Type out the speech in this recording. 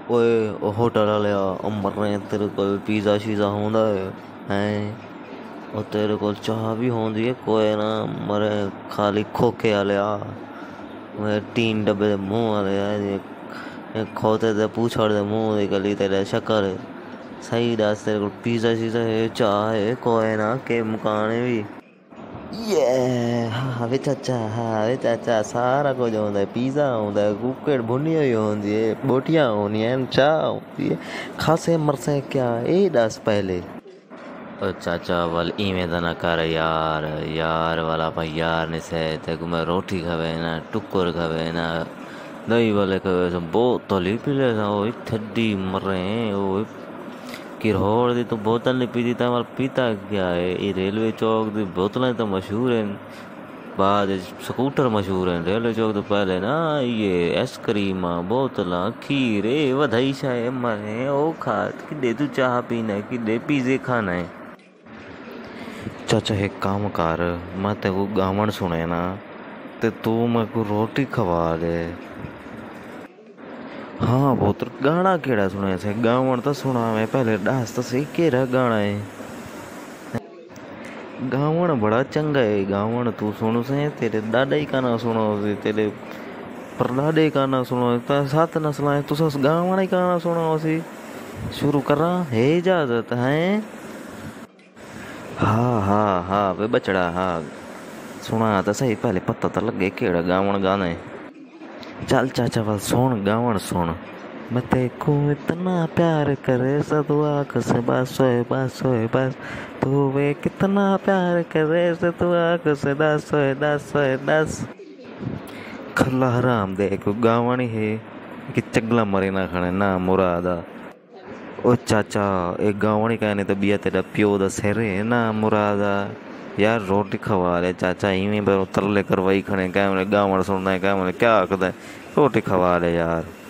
ओए ओ होटल वाले मर रहे हैं, तेरे को पिज़्ज़ा शीज़ा होंदा है हैं? और तेरे को चाह भी होंदी है कोई ना मरे, खाली खोखे वाले मैं 3 डब्बे दे मुंह वाले खोते दे पूछड़ दे मुंह दी गली तेरे शक्कर सही दस, तेरे को पिज़्ज़ा शीज़ा है चाह है कोई ना के मुकाने भी ये हाँ वे चाचा, हाँ वे चाचा सारा कुछ होंदा है, पिज़्ज़ा होंदा है, कुकड़ भुनी हुई होंदी है, बोटियां होनी है, चाह होंदी है, खासे मरसे क्या ए दस पहले। ओ चाचा वाल इवें दा ना कर यार, यार वाला भाई यार ने से ते को मैं रोटी खावे ना टुकुर खावे ना दही वाले खावे सब बोतल ही पी ले सा ओ ठड्डी मर रहे हैं ओ किरहोड़ दी तो बोतल नहीं पीती तो हमारा पीता क्या है ये रेलवे चौक दी बोतलें तो मशहूर हैं, बाद स्कूटर मशहूर हैं, रेलवे चौक तो पहले ना ये आइसक्रीम बोतल खीर वधाई शाय मरे ओ खा कि तू चाह पीना है कि पिज़्ज़े खाना है। चाचा एक काम कर, मैं तेरे को गावण सुने ना ते तू मेरे को रोटी खवा दे। हाँ पुत्र गाना केड़ा सुने से गावण तो सुना मैं पहले डांस तो सही केरा गाना है। गावण बड़ा चंगा है गावण तू सुनो से तेरे दादा ही का ना सुनो से तेरे परदादे का ना सुनो ता सात नस्ल है तू सस गावण ही का ना सुनो से शुरू करा है इजाजत है। हाँ हाँ हाँ वे बचड़ा हाँ सुना तो सही पहले पता तो लगे केड़ा गावण गाना है। चल चाचा बस सुन गावण सुन, मैं तेको इतना प्यार करे सदु आँख से बस होए बस होए बस, तू वे कितना प्यार करे सदु आँख से दस होए दस होए दस। खल्ला हराम देखो गावणी है कि चगला मरे ना खाने ना मुरादा। ओ चाचा एक गावणी कहने तो बिया तेरा प्यो दा सेरे है ना मुरादा, यार रोटी खवा ले चाचा इवें पर तरले करवाई खने क्या गावण सुनना है क्या क्या आखदा है, रोटी खवा ले यार।